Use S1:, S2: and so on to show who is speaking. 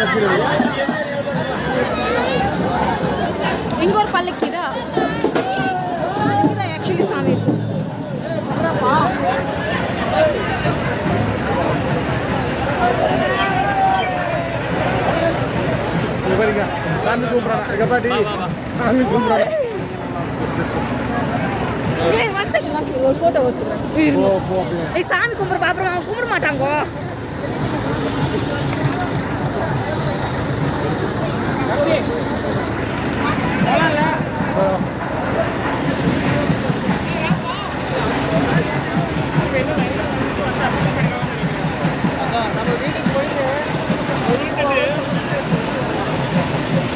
S1: இங்க ஒரு பல்லக்கி தான் இதுதான் ஆக்சுவலி சாமி
S2: சாமி கும்பிட்றாங்க எங்க பாட்டி சாமி கும்பிட்றாங்க
S1: ஒரு போட்டோ ஒத்துக்கிறேன் சாமி கும்பிட்ற பாப்பா கும்பிட மாட்டாங்க